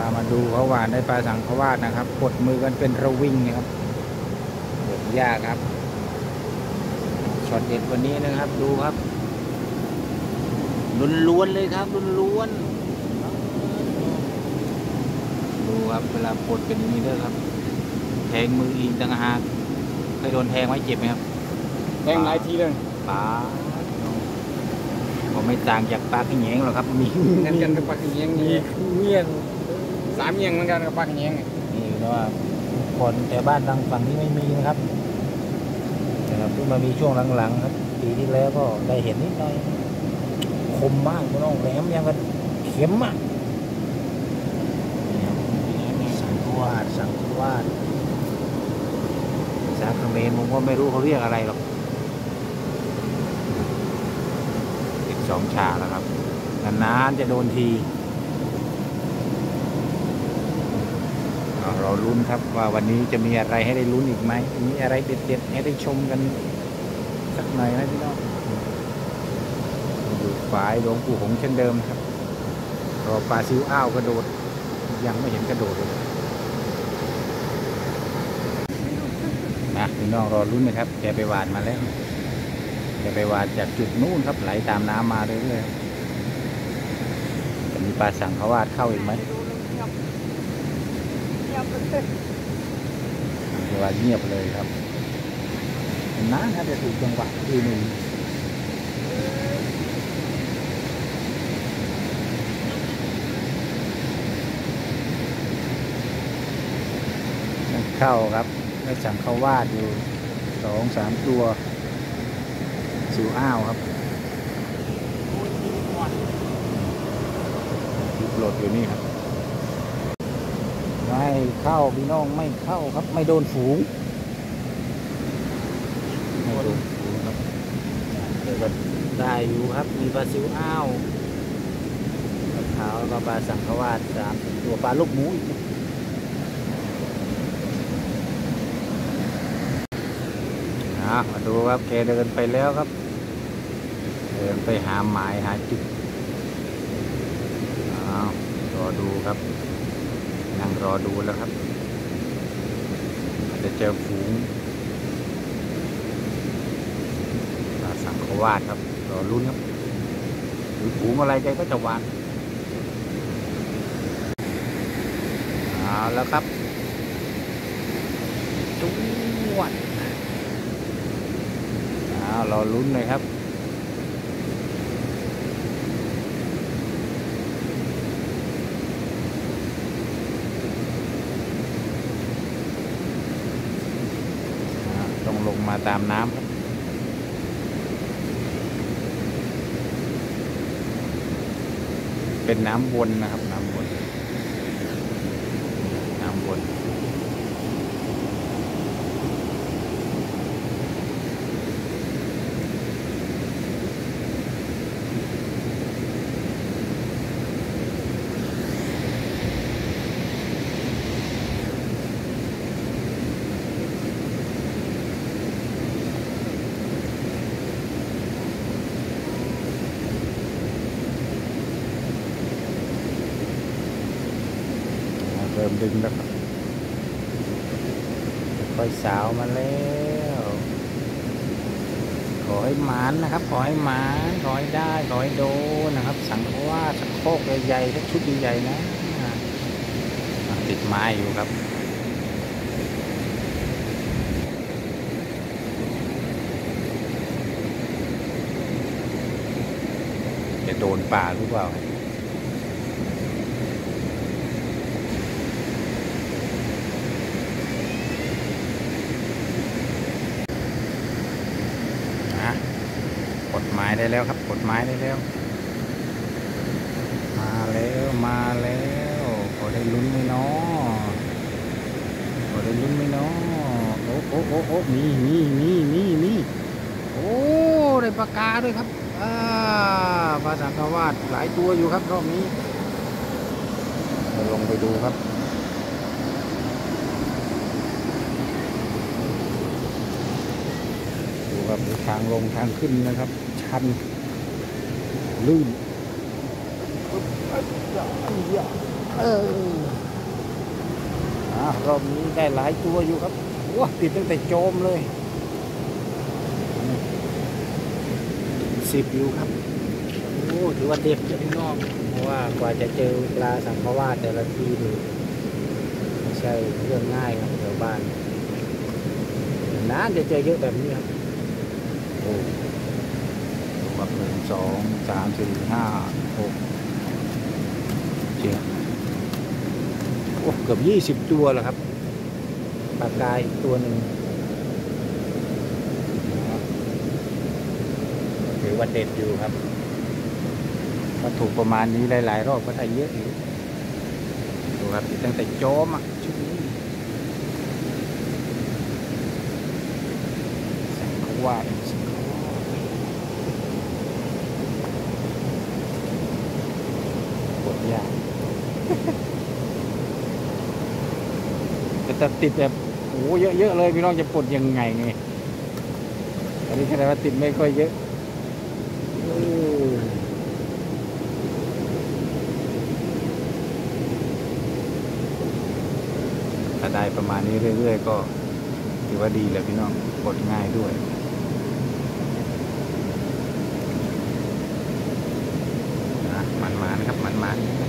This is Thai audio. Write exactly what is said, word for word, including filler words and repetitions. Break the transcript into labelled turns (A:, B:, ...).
A: ามาดูเขาหวานได้ปลาสังขวาดนะครับกดมือกันเป็นระวิงนะครับเดือดยากครับช็อตเด็ดวันนี้นะครับดูครับล้วนๆเลยครับล้วนๆดูครับเวลากดเป็นนี้ด้วยครับแทงมืออิงต่างหากเคยโดนแทงไว้เจ็บไหมครับ
B: แทงหลายทีเลย
A: ปลาผมไม่ต่างจากปลาขี้เหงหรอกครับมี
B: นั่นกันกับปลาขี้เหงมีเงี้ยงสามเงี้ยงเหมือนกันกับปลาขี้เหง
A: นี่นะว่าคนแต่บ้านทางฝั่งนี้ไม่มีนะครับนะครับเพิ่งมามีช่วงหลังๆครับปีที่แล้วก็ได้เห็นนิดหน่อยคมมากคุณน้องแหลมยังกันเข็มอ่ะสังขวาดสังขวาดภาษาเขมรผมก็ไม่รู้เขาเรียกอะไรหรอกติดสองฉากแล้วครับนานๆจะโดนทีเราลุ้นครับว่าวันนี้จะมีอะไรให้ได้ลุ้นอีกไหมมีอะไรเด็ดๆให้ได้ชมกันสักหน่อยนะพี่น้องอยู่ฝ่ายหลวงปู่หงส์เช่นเดิมครับรอปลาซิวอ้าวกระโดดยังไม่เห็นกระโดดเลยนะพี่น้องรอลุ้นนะครับแกไปหวานมาแล้วแกไปหวานจากจุดนู้นครับไหลตามน้ำมาเรื่อยๆจะมีปลาสังขวาดเข้าอีกไหมเรียกว่าเงียบเลยครับน้าถ้าจะถูกจังหวะทีหนึ่งเข้าครับได้สังขวาดอยู่สองสามตัวสิวอ้าวครับที่ปลดอยู่นี่ครับไม่เข้าพี่น้องไม่เข้าครับไม่โดนฝูงไม่โดนฝูงครับเดี๋ยวก็ได้อยู่ครับมีปลาซิวอ้าวปลาขาวกับปลาสังขวาดสามตัวปลาลูกหมูอีกมาดูครับแกเดินไปแล้วครับเดินไปหาหมายหาจุดอ้าวรอดูครับนั่งรอดูแล้วครับจะเจอฝูงปลาสังขวาดครับรอลุ้นครับหรือฝูงอะไรใจก็จะวางเอาแล้วครับจุ๊วดรอลุ้นเลยครับต้องลงมาตามน้ำครับเป็นน้ำวนนะครับน้ำวนน้ำวนเริ่มดึงแล้วครับค่อยสาวมาแล้วขอให้หมานนะครับขอให้หมานขอให้ได้ขอให้โดนนะครับสังขวาดสักโคกใหญ่ๆสักชุดใหญ่ๆนะติดไม้อยู่ครับจะโดนป่าหรือเปล่ากดหมายได้แล้วครับกดหมายได้แล้วมาแล้วมาแล้วขอได้ลุ้นไหมเนาะขอได้ลุ้นไหมเนาะโอ้โอ้โอ้โอ้มีมีมีมีมีโอ้ได้ปากกาด้วยครับอ่าปลาสังขวาดหลายตัวอยู่ครับรอบนี้เราลงไปดูครับดูครับทางลงทางขึ้นนะครับชันลื่นเอออ่ารอบนี้ได้หลายตัวอยู่ครับว้าติดตั้งแต่โจมเลยสิบอยู่ครับโอ้ถือว่าเด็ดจะพี่น้องเพราะว่ากว่าจะเจอปลาสังขวาสแต่ละทีนี่ไม่ใช่เรื่องง่ายครับแถวบ้านนานจะเจอเยอะแบบนี้ครับโอ้ดูครับหนึ่งสองสามสี่ห้าหกเจ็ดโอ้เกือบยี่สิบตัวแล้วครับปลากายอีกตัวหนึ่งถือว่าเด็ดอยู่ครับถ้าถูกประมาณนี้หลายๆรอบก็ได้เยอะอยู่ดูครับตั้งแต่โจมอ่ะชุดนี้แสงเขาว่าดแสงเขาวาดปวดยาก แต่ติดแบบโอ้เยอะๆเลยพี่น้องจะปลดยังไงไงอันนี้แค่ว่าติดไม่ค่อยเยอะถ้าได้ประมาณนี้เรื่อยๆก็ถือว่าดีเลยพี่น้องปลดง่ายด้วยนะมันๆนะครับมันๆ